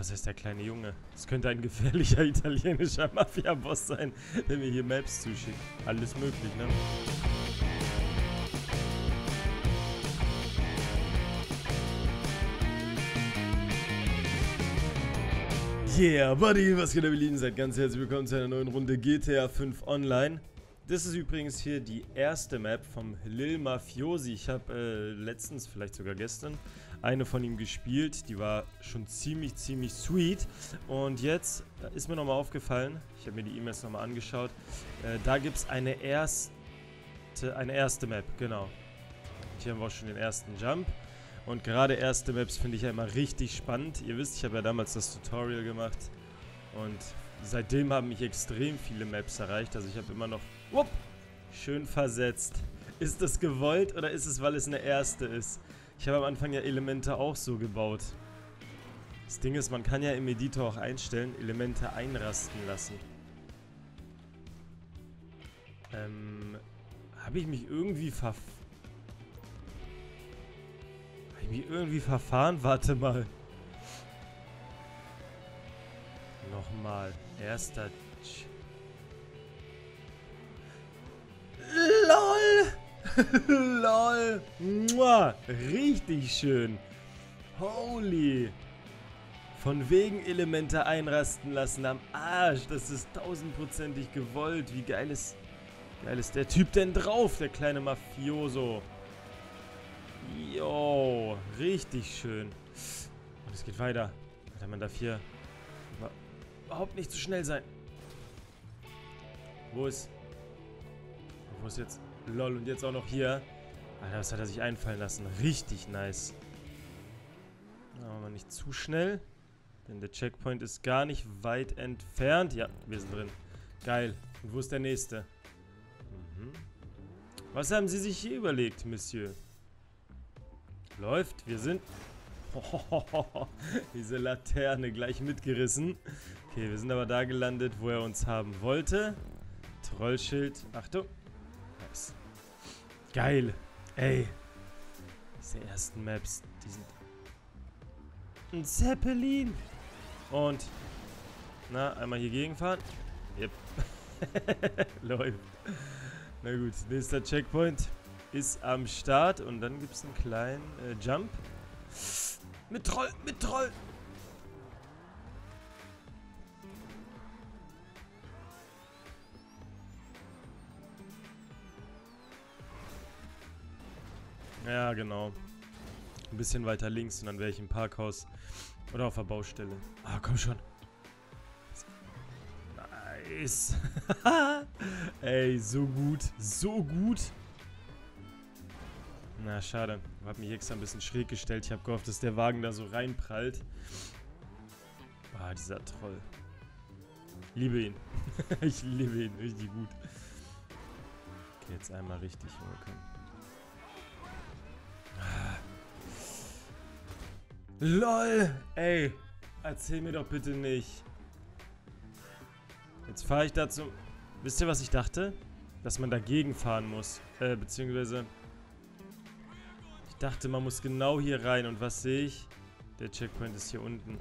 Was heißt der kleine Junge? Es könnte ein gefährlicher italienischer Mafia-Boss sein, der mir hier Maps zuschickt. Alles möglich, ne? Yeah, Buddy, was geht, ihr Lieben? Seid ganz herzlich willkommen zu einer neuen Runde GTA 5 Online. Das ist übrigens hier die erste Map vom Lil Mafiosi. Ich habe letztens, vielleicht sogar gestern, eine von ihm gespielt. Die war schon ziemlich sweet. Und jetzt ist mir nochmal aufgefallen, ich habe mir die E-Mails nochmal angeschaut, da gibt es eine erste Map, genau. Hier haben wir auch schon den ersten Jump. Und gerade erste Maps finde ich ja immer richtig spannend. Ihr wisst, ich habe ja damals das Tutorial gemacht. Und seitdem haben mich extrem viele Maps erreicht. Also ich habe immer noch... Wupp, schön versetzt. Ist das gewollt oder ist es, weil es eine erste ist? Ich habe am Anfang ja Elemente auch so gebaut. Das Ding ist, man kann ja im Editor auch einstellen, Elemente einrasten lassen. Habe ich mich irgendwie verfahren? Warte mal. Nochmal. Erster... LOL! LOL! Mua! Richtig schön. Holy! Von wegen Elemente einrasten lassen am Arsch. Das ist 1000%ig gewollt. Wie geil ist der Typ denn drauf, der kleine Mafioso? Jo, richtig schön. Und es geht weiter. Alter, man darf hier überhaupt nicht zu schnell sein. Wo ist jetzt? Lol, und jetzt auch noch hier. Alter, was hat er sich einfallen lassen? Richtig nice. Aber nicht zu schnell. Denn der Checkpoint ist gar nicht weit entfernt. Ja, wir sind drin. Geil. Und wo ist der nächste? Was haben Sie sich hier überlegt, Monsieur? Läuft, wir sind... Diese Laterne gleich mitgerissen. Okay, wir sind aber da gelandet, wo er uns haben wollte. Trollschild. Achtung. Nice. Geil. Ey. Diese ersten Maps, die sind... Ein Zeppelin. Und... Na, einmal hier gegenfahren. Yep. Läuft. Na gut, nächster Checkpoint ist am Start und dann gibt es einen kleinen Jump. Mit Troll, mit Troll! Ja, genau. Ein bisschen weiter links und dann wäre ich im Parkhaus oder auf der Baustelle. Ah, komm schon. Nice. Ey, so gut. So gut. Na, schade. Ich habe mich extra ein bisschen schräg gestellt. Ich habe gehofft, dass der Wagen da so reinprallt. Ah, dieser Troll. Liebe ihn. Ich liebe ihn. Richtig gut. Okay, jetzt einmal richtig. LOL! Ey, erzähl mir doch bitte nicht. Jetzt fahre ich dazu. Wisst ihr, was ich dachte? Dass man dagegen fahren muss. Beziehungsweise... Ich dachte, man muss genau hier rein. Und was sehe ich? Der Checkpoint ist hier unten.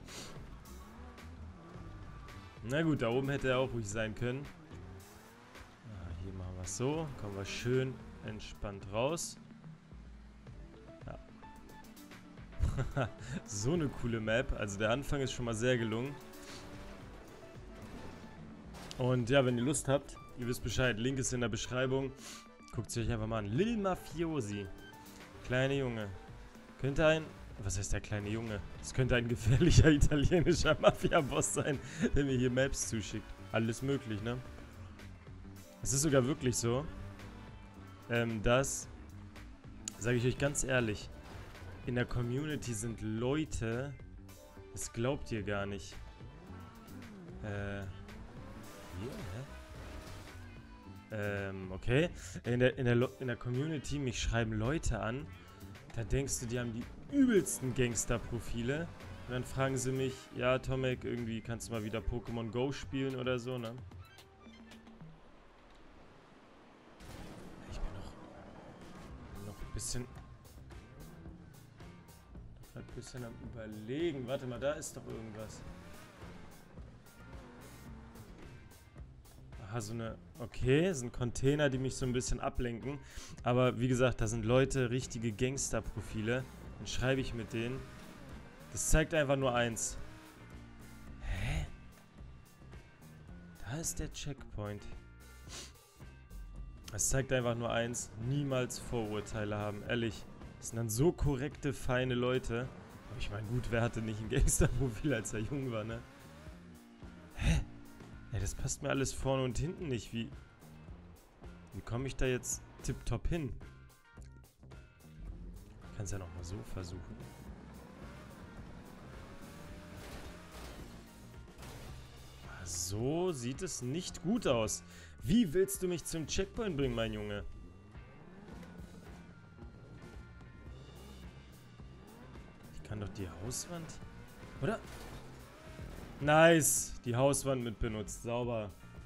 Na gut, da oben hätte er auch ruhig sein können. Hier machen wir es so. Kommen wir schön entspannt raus. Ja. So eine coole Map. Also der Anfang ist schon mal sehr gelungen. Und ja, wenn ihr Lust habt, ihr wisst Bescheid. Link ist in der Beschreibung. Guckt es euch einfach mal an. Lil Mafiosi. Kleine Junge. Könnte ein... Was heißt der kleine Junge? Es könnte ein gefährlicher italienischer Mafia-Boss sein, der mir hier Maps zuschickt. Alles möglich, ne? Es ist sogar wirklich so, dass, sage ich euch ganz ehrlich, in der Community sind Leute, das glaubt ihr gar nicht. Hier, hä? Okay. In der Community, mich schreiben Leute an, da denkst du, die haben die übelsten Gangster-Profile. Und dann fragen sie mich, ja, Tomek, irgendwie kannst du mal wieder Pokémon Go spielen oder so, ne? Ich bin noch ein bisschen... Bisschen am Überlegen. Warte mal, da ist doch irgendwas. Aha, so eine... Okay, das sind Container, die mich so ein bisschen ablenken. Aber wie gesagt, da sind Leute, richtige Gangster-Profile. Dann schreibe ich mit denen. Das zeigt einfach nur eins. Hä? Da ist der Checkpoint. Das zeigt einfach nur eins. Niemals Vorurteile haben. Ehrlich. Das sind dann so korrekte, feine Leute. Aber ich meine, gut, wer hatte nicht ein Gangster-Profil, als er jung war, ne? Hä? Ja, das passt mir alles vorne und hinten nicht. Wie komme ich da jetzt tipptopp hin? Ich kann es ja nochmal so versuchen. So sieht es nicht gut aus. Wie willst du mich zum Checkpoint bringen, mein Junge? Ich kann doch die Hauswand... Oder? Nice. Die Hauswand mit benutzt. Sauber.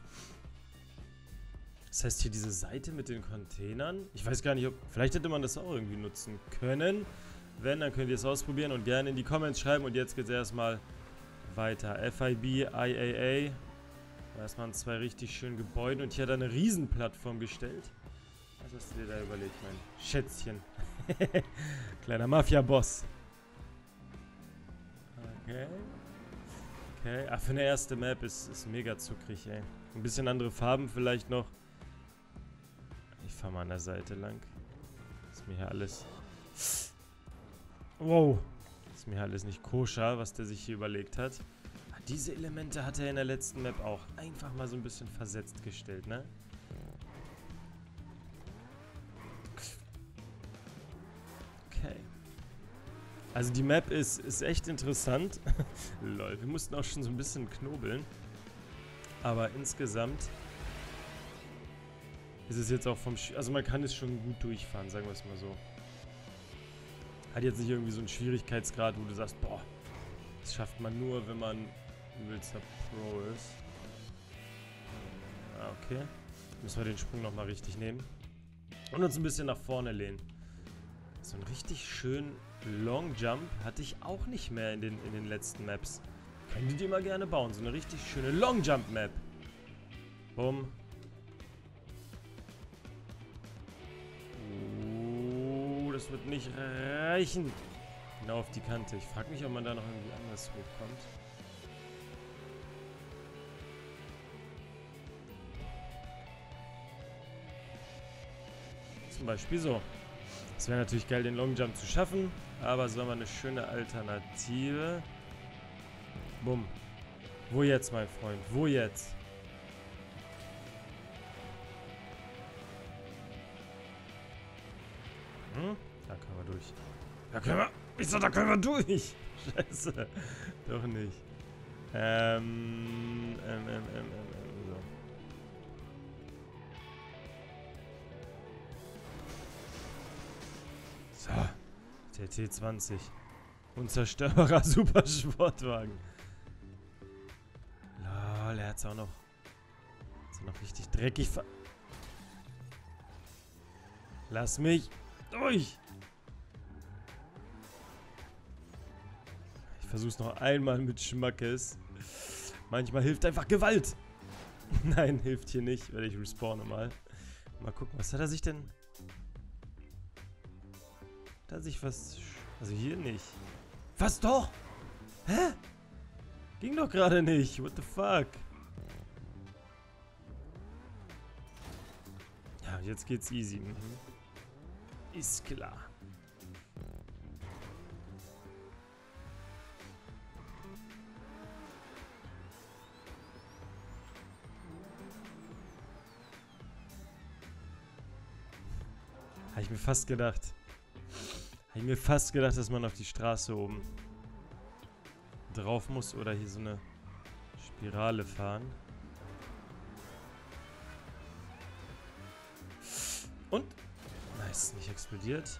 Das heißt hier diese Seite mit den Containern. Ich weiß gar nicht, ob... Vielleicht hätte man das auch irgendwie nutzen können. Wenn, dann könnt ihr es ausprobieren und gerne in die Comments schreiben. Und jetzt geht es erstmal weiter. FIB, IAA. Erstmal an 2 richtig schönen Gebäuden. Und hier hat er eine Riesenplattform gestellt. Was hast du dir da überlegt, mein Schätzchen? Kleiner Mafia-Boss. Okay. Okay. Ach, für eine erste Map ist mega zuckrig, ey. Ein bisschen andere Farben vielleicht noch. Ich fahr mal an der Seite lang. Ist mir hier alles... Wow. Ist mir hier alles nicht koscher, was der sich hier überlegt hat. Diese Elemente hat er in der letzten Map auch einfach mal so ein bisschen versetzt gestellt, ne? Okay. Also die Map ist echt interessant. Lol, wir mussten auch schon so ein bisschen knobeln. Aber insgesamt ist es jetzt auch vom... Also man kann es schon gut durchfahren, sagen wir es mal so. Hat jetzt nicht irgendwie so einen Schwierigkeitsgrad, wo du sagst, boah, das schafft man nur, wenn man übelster Pro ist. Ah, okay. Müssen wir den Sprung nochmal richtig nehmen. Und uns ein bisschen nach vorne lehnen. So einen richtig schönen Long Jump hatte ich auch nicht mehr in den letzten Maps. Können die mal gerne bauen. So eine richtig schöne Long Jump Map. Bumm. Das wird nicht reichen. Genau auf die Kante. Ich frage mich, ob man da noch irgendwie anders hochkommt. Zum Beispiel so. Es wäre natürlich geil, den Long Jump zu schaffen, aber so haben wir eine schöne Alternative. Bumm. Wo jetzt, mein Freund? Wo jetzt? Da können wir durch. Da können wir... Ich sag, da können wir durch! Scheiße. Doch nicht. So. Der T20. Unzerstörbarer Supersportwagen. Lol, er hat's auch noch... Ist noch richtig dreckig Lass mich durch! Ich versuch's noch einmal mit Schmackes. Manchmal hilft einfach Gewalt. Nein, hilft hier nicht, weil ich respawne mal. Mal gucken, was hat er sich denn... Hat er sich was... Also hier nicht. Was doch? Hä? Ging doch gerade nicht. What the fuck? Ja, jetzt geht's easy. Ist klar. Habe ich mir fast gedacht. Habe ich mir fast gedacht, dass man auf die Straße oben drauf muss oder hier so eine Spirale fahren. Und? Nice, nicht explodiert.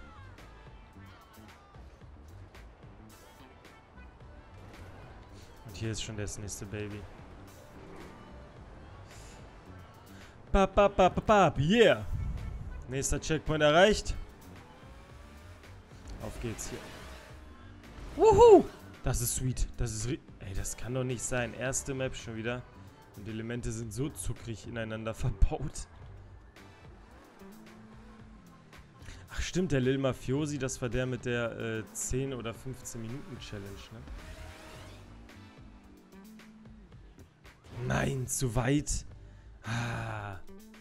Und hier ist schon das nächste Baby. Yeah! Nächster Checkpoint erreicht. Auf geht's hier. Wuhu! Das ist sweet. Das ist... Ey, das kann doch nicht sein. Erste Map schon wieder. Und die Elemente sind so zuckrig ineinander verbaut. Ach stimmt, der Lil Mafiosi, das war der mit der 10 oder 15 Minuten Challenge, ne? Nein, zu weit. Ah.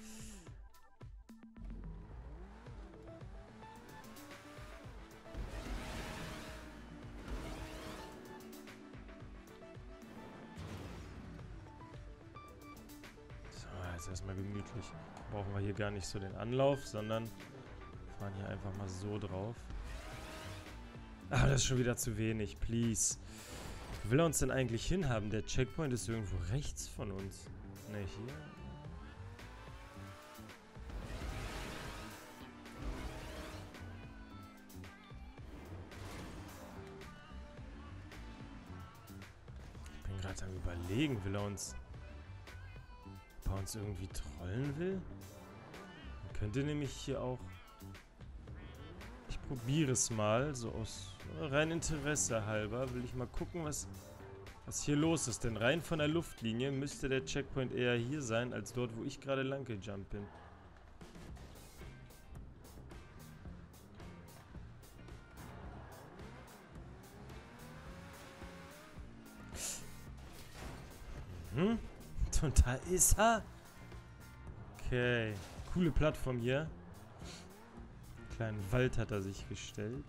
So, jetzt erstmal gemütlich. Brauchen wir hier gar nicht so den Anlauf, sondern fahren hier einfach mal so drauf. Ah, das ist schon wieder zu wenig, please. Wo will er uns denn eigentlich hinhaben? Der Checkpoint ist irgendwo rechts von uns. Ne, hier. Ich bin gerade am Überlegen, will er uns... Ob er uns irgendwie trollen will? Man könnte nämlich hier auch... Ich probiere es mal, so aus rein Interesse halber. Will ich mal gucken, was hier los ist. Denn rein von der Luftlinie müsste der Checkpoint eher hier sein, als dort, wo ich gerade lang gejumpt bin. Und da ist er. Okay. Coole Plattform hier. Kleinen Wald hat er sich gestellt.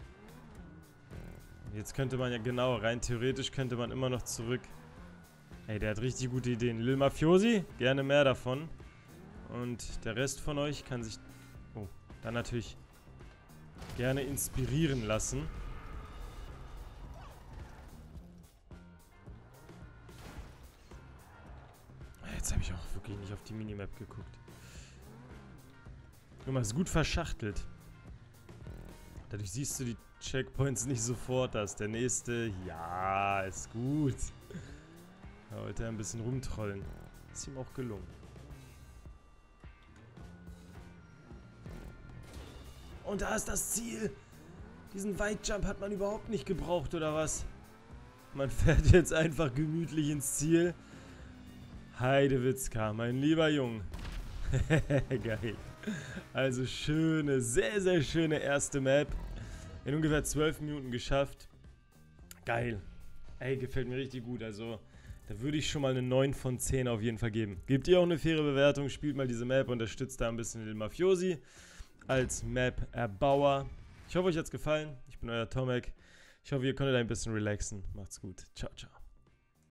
Jetzt könnte man ja genau, rein theoretisch könnte man immer noch zurück. Ey, der hat richtig gute Ideen. Lil Mafiosi, gerne mehr davon. Und der Rest von euch kann sich dann natürlich gerne inspirieren lassen. Jetzt habe ich auch wirklich nicht auf die Minimap geguckt. Guck mal, ist gut verschachtelt. Dadurch siehst du die Checkpoints nicht sofort. Da ist der nächste. Ja, ist gut. Da wollte er ein bisschen rumtrollen. Ist ihm auch gelungen. Und da ist das Ziel. Diesen Weitjump hat man überhaupt nicht gebraucht, oder was? Man fährt jetzt einfach gemütlich ins Ziel. Heidewitzka, mein lieber Junge. Geil. Also schöne, sehr, sehr schöne erste Map. In ungefähr 12 Minuten geschafft. Geil. Ey, gefällt mir richtig gut. Also, da würde ich schon mal eine 9 von 10 auf jeden Fall geben. Gebt ihr auch eine faire Bewertung, spielt mal diese Map, unterstützt da ein bisschen den Mafiosi als Map-Erbauer. Ich hoffe, euch hat es gefallen. Ich bin euer Tomek. Ich hoffe, ihr konntet ein bisschen relaxen. Macht's gut. Ciao, ciao.